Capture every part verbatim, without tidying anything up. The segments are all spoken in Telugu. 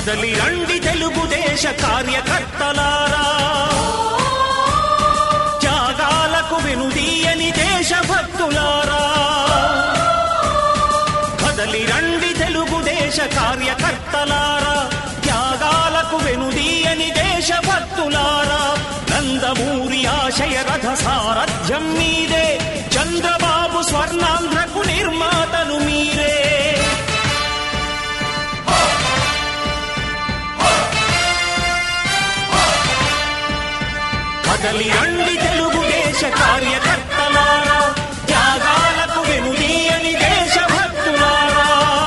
కదలి రండి తెలుగుదేశ కార్యకర్తలారా, త్యాగాలకు వెనుదీయని దేశభక్తులారా. కదలి రండి తెలుగుదేశ కార్యకర్తలారా, త్యాగాలకు వెనుదీయని దేశభక్తులారా. నందమూరి ఆశయ రథ సారథ్యం మీరే, చంద్రబాబు స్వర్ణాంధ్రకు నిర్మాతలు మీరే. కదలి రండి తెలుగుదేశ కార్యకర్తలారా, త్యాగాలకు వెనుదీయని దేశభక్తులారా.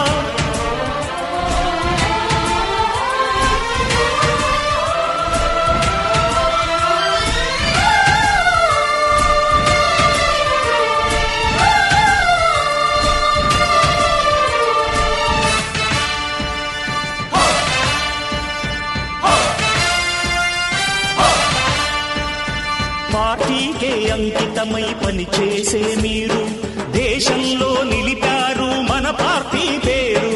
పార్టీకే అంకితమై పనిచేసే మీరు దేశంలో నిలిపారు మన పార్టీ పేరు.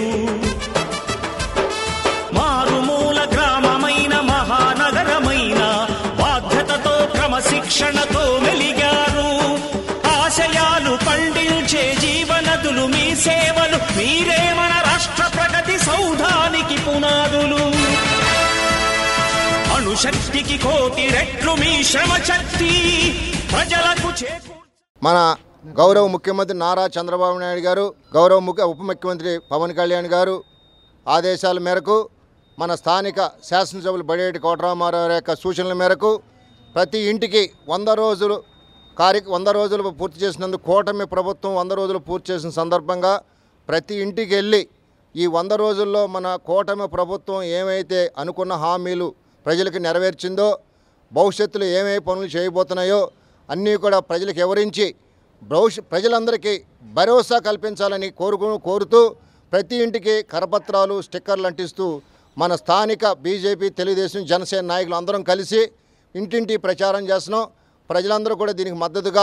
మారుమూల గ్రామమైన మహానగరమైన బాధ్యతతో క్రమశిక్షణతో మెలిగారు. ఆశయాలు పండించే జీవనదులు మీ సేవలు, మీరే మన రాష్ట్ర ప్రగతి సౌధానికి పునాదులు. అణుశక్తికి కోటి రెట్లు మీ శ్రమ శక్తి ప్రజలకు చేకూర్చ. మన గౌరవ ముఖ్యమంత్రి నారా చంద్రబాబు నాయుడు గారు, గౌరవ ముఖ్య ఉప ముఖ్యమంత్రి పవన్ కళ్యాణ్ గారు ఆదేశాల మేరకు, మన స్థానిక శాసనసభ్యులు బడేటి కోటరామారావు యొక్క సూచనల మేరకు ప్రతి ఇంటికి వంద రోజులు కార్య వంద రోజులు పూర్తి చేసినందుకు, కూటమి ప్రభుత్వం వంద రోజులు పూర్తి చేసిన సందర్భంగా ప్రతి ఇంటికి వెళ్ళి ఈ వంద రోజుల్లో మన కూటమి ప్రభుత్వం ఏమైతే అనుకున్న హామీలు ప్రజలకు నెరవేర్చిందో, భవిష్యత్తులో ఏమేమి పనులు చేయబోతున్నాయో అన్నీ కూడా ప్రజలకు వివరించి భవిష్య ప్రజలందరికీ భరోసా కల్పించాలని కోరుకు కోరుతూ ప్రతి ఇంటికి కరపత్రాలు స్టిక్కర్లు అంటిస్తూ మన స్థానిక బీజేపీ, తెలుగుదేశం, జనసేన నాయకులు అందరం కలిసి ఇంటింటి ప్రచారం చేస్తున్నాం. ప్రజలందరూ కూడా దీనికి మద్దతుగా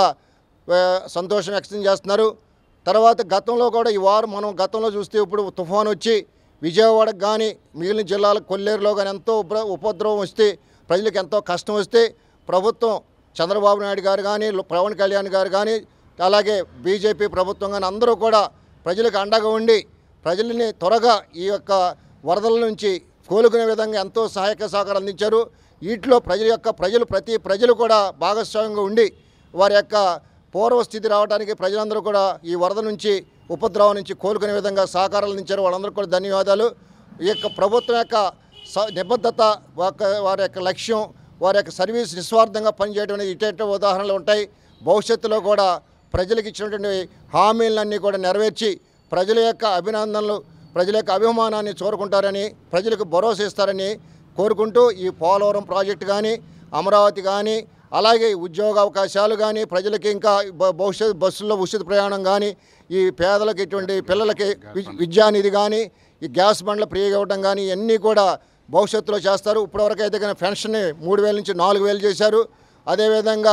సంతోషం వ్యక్తం చేస్తున్నారు. తర్వాత గతంలో కూడా ఈ వారం మనం గతంలో చూస్తే ఇప్పుడు తుఫాను వచ్చి విజయవాడకు కానీ మిగిలిన జిల్లాలకు కొల్లేరులో కానీ ఎంతో ఉపద్రవం వస్తే, ప్రజలకు ఎంతో కష్టం వస్తే ప్రభుత్వం చంద్రబాబు నాయుడు గారు కానీ పవన్ కళ్యాణ్ గారు కానీ అలాగే బీజేపీ ప్రభుత్వం కానీ అందరూ కూడా ప్రజలకు అండగా ఉండి ప్రజల్ని త్వరగా ఈ యొక్క వరదల నుంచి కోలుకునే విధంగా ఎంతో సహాయక సహకారం అందించారు. వీటిలో ప్రజల యొక్క ప్రజలు ప్రతి ప్రజలు కూడా భాగస్వామ్యంగా ఉండి వారి యొక్క పూర్వస్థితి రావడానికి ప్రజలందరూ కూడా ఈ వరద నుంచి ఉపద్రవం నుంచి కోలుకునే విధంగా సహకారాలు అందించారు. వాళ్ళందరూ కూడా ధన్యవాదాలు. ఈ యొక్క ప్రభుత్వం యొక్క నిబద్ధత, వారి యొక్క లక్ష్యం, వారి యొక్క సర్వీస్ నిస్వార్థంగా పనిచేయడం అనేది ఇటువంటి ఉదాహరణలు ఉంటాయి. భవిష్యత్తులో కూడా ప్రజలకు ఇచ్చినటువంటి హామీలన్నీ కూడా నెరవేర్చి ప్రజల యొక్క అభినందనలు, ప్రజల యొక్క అభిమానాన్ని చూరుకుంటారని, ప్రజలకు భరోసా ఇస్తారని కోరుకుంటూ ఈ పోలవరం ప్రాజెక్టు కానీ, అమరావతి కానీ, అలాగే ఉద్యోగ అవకాశాలు కానీ, ప్రజలకి ఇంకా భవిష్యత్ బస్సుల్లో ఉచిత ప్రయాణం కానీ, ఈ పేదలకు ఇటువంటి పిల్లలకి విద్యానిధి కానీ, ఈ గ్యాస్ బండ్లు ఫ్రీగా ఇవ్వడం కానీ ఇవన్నీ కూడా భవిష్యత్తులో చేస్తారు. ఇప్పటివరకు అయితే కానీ పెన్షన్ మూడు వేల నుంచి నాలుగు వేలు చేశారు. అదేవిధంగా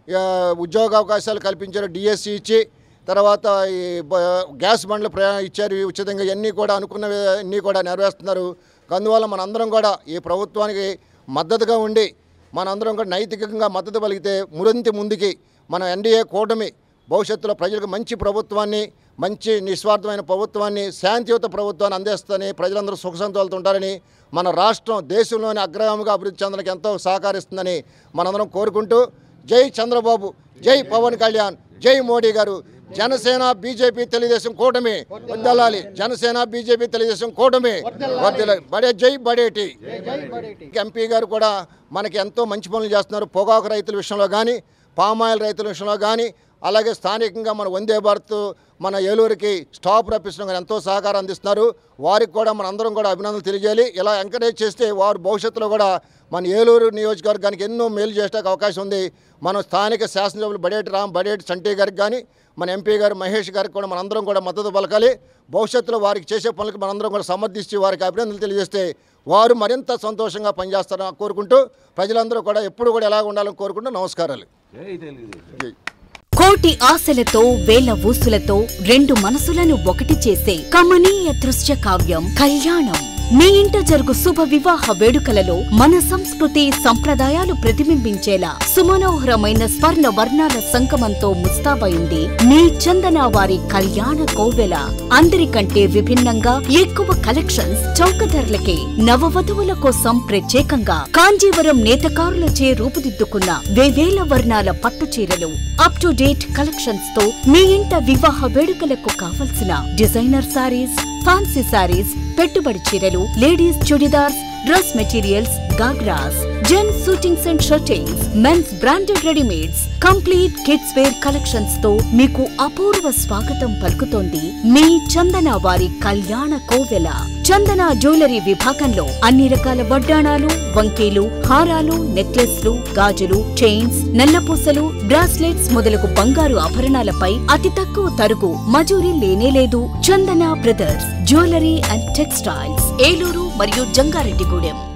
ఉద్యోగ అవకాశాలు కల్పించారు, డిఎస్సి ఇచ్చి, తర్వాత ఈ గ్యాస్ బండ్లు ప్రయా ఇచ్చారు ఉచితంగా. ఇవన్నీ కూడా అనుకున్న అన్నీ కూడా నెరవేరుస్తున్నారు. అందువల్ల మనందరం కూడా ఈ ప్రభుత్వానికి మద్దతుగా ఉండి మనందరం కూడా నైతికంగా మద్దతు పలికితే మురింతి ముందుకి మన ఎన్డీఏ కూటమి భవిష్యత్తులో ప్రజలకు మంచి ప్రభుత్వాన్ని, మంచి నిస్వార్థమైన ప్రభుత్వాన్ని, శాంతియుత ప్రభుత్వాన్ని అందిస్తుందని, ప్రజలందరూ సుఖ సంతోషాలతో ఉంటారని, మన రాష్ట్రం దేశంలోని అగ్రగామిగా అభివృద్ధి చెందడానికి ఎంతో సహకరిస్తుందని మనందరం కోరుకుంటూ జై చంద్రబాబు, జై పవన్ కళ్యాణ్, జై మోడీ గారు. జనసేన బీజేపీ తెలుగుదేశం కూటమి వర్ధిల్లాలి. జనసేన బీజేపీ తెలుగుదేశం కూటమి వర్ధిల్లాలి. బడే జై బడేటి. ఎంపీ గారు కూడా మనకి ఎంతో మంచి పనులు చేస్తున్నారు. పొగాకు రైతుల విషయంలో కానీ, పామాయిల్ రైతుల విషయంలో కానీ, అలాగే స్థానికంగా మన వందే భారత్ మన ఏలూరుకి స్టాప్ రప్పించడం కానీ ఎంతో సహకారం అందిస్తున్నారు. వారికి కూడా మన అందరం కూడా అభినందనలు తెలియజేయాలి. ఇలా ఎంకరేజ్ చేస్తే వారు భవిష్యత్తులో కూడా మన ఏలూరు నియోజకవర్గానికి ఎన్నో మేలు చేయడానికి అవకాశం ఉంది. మన స్థానిక శాసనసభ్యులు బడేటి రామ్, బడేటి చంటి గారికి కానీ, మన ఎంపీ గారు మహేష్ గారికి కూడా మనందరం కూడా మద్దతు పలకాలి. భవిష్యత్తులో వారికి చేసే పనులకు మనందరం కూడా సమర్థించి వారికి అభినందనలు తెలియజేస్తే వారు మరింత సంతోషంగా పనిచేస్తారని కోరుకుంటూ ప్రజలందరూ కూడా ఎప్పుడు కూడా ఎలా ఉండాలని కోరుకుంటూ నమస్కారాలు. కోటి ఆశలతో వేల ఊసులతో రెండు మనసులను ఒకటి చేసే కమనీయ దృశ్య కావ్యం కళ్యాణం. మీ ఇంట జరుగు శుభ వివాహ వేడుకలలో మన సంస్కృతి సంప్రదాయాలు ప్రతిబింబించేలా సుమనోహరమైన స్వర్ణ వర్ణాల సంగమంతో ముస్తాబైంది మీ చందన వారి కళ్యాణ కోవెల. అందరికంటే విభిన్నంగా ఎక్కువ కలెక్షన్స్ చౌక ధరలకే నవవధువుల కోసం ప్రత్యేకంగా కాంజీవరం నేతకారులచే రూపుదిద్దుకున్న వేవేల వర్ణాల పట్టు చీరలు, అప్ టు డేట్ కలెక్షన్స్ తో మీ ఇంట వివాహ వేడుకలకు కావలసిన డిజైనర్ సారీస్, ఫ్యాన్సీ సారీస్, పెట్టుబడి చీరలు, ladies chudidars, dress materials, ghagras, gents suitings and shirtings, mens branded readymades, complete kids wear collections తో మీకు అపూర్వ స్వాగతం పలుకుతోంది మీ చందన వారి కళ్యాణ కోవెల. చందన జ్యువెలరీ విభాగంలో అన్ని రకాల వడ్డాణాలు, వంకీలు, హారాలు, నెక్లెస్లు, గాజులు, చైన్స్, నల్లపూసలు, బ్రాస్లెట్స్ మొదలగు బంగారు ఆభరణాలపై అతి తక్కువ తరుగు మజూరీ లేనేలేదు. Chandana brothers jewellery and textiles, Eluru మరియు జంగారెడ్డిగూడెం.